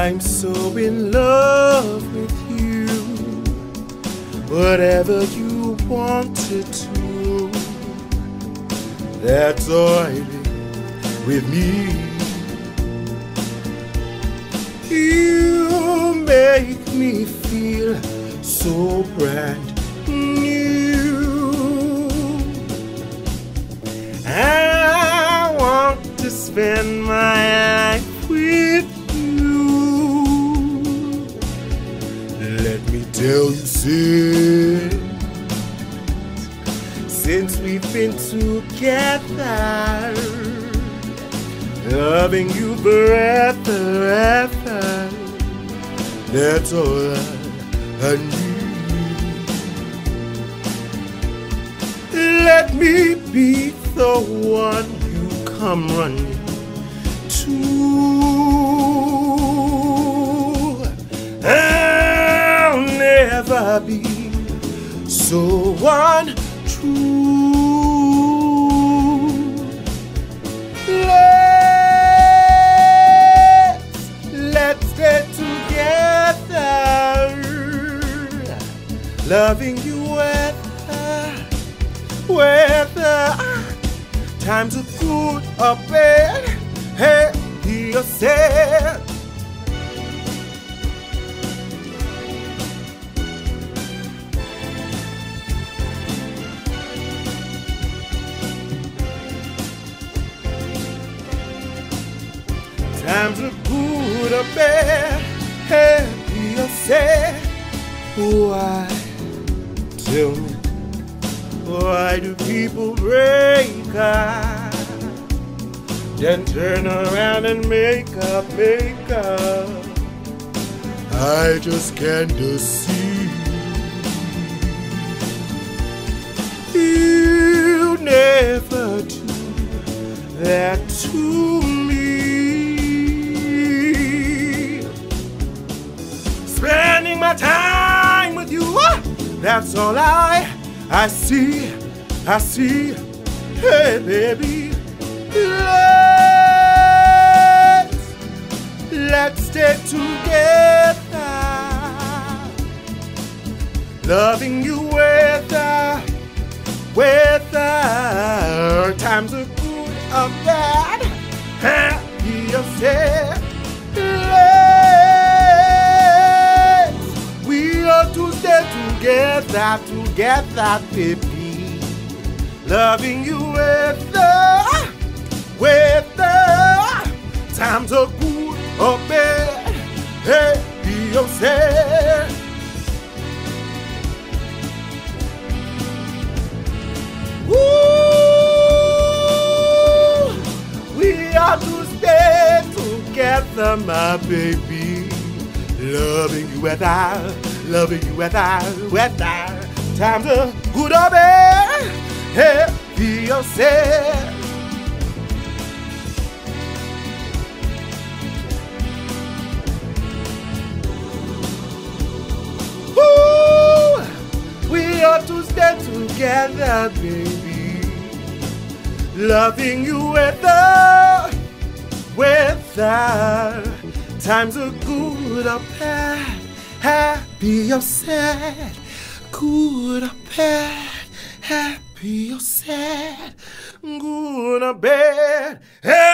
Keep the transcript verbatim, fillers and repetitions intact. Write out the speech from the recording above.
I'm so in love with you. Whatever you want to do, that's alright with me. You make me feel so brand new. I want to spend my life with you. Let me tell you, sis, since we've been together, loving you forever, forever, that's all I, I need. Let me be the one you come running to. I'll never be so untrue. Let's stay together, loving you whether, whether times are good or bad. Hey, you said. Times are good or bad, happy or sad. Why, tell me, why do people break up, then turn around and make up, make up? I just can't deceive. You never do that to me. Spending my time with you, that's all I, I see, I see. Hey baby, let's, let's stay together, loving you whether, whether times are good or bad, happy or sad. To stay together, together, baby, loving you whether, whether times are good or bad, hey, be yourself. Woo! We are to stay together, my baby, loving you whether, loving you whether, whether times are good or bad, hey, be yourself. Ooh, we ought to stay together, baby, loving you whether, whether times are good or bad, happy or sad, good or bad, happy or sad, good or bad.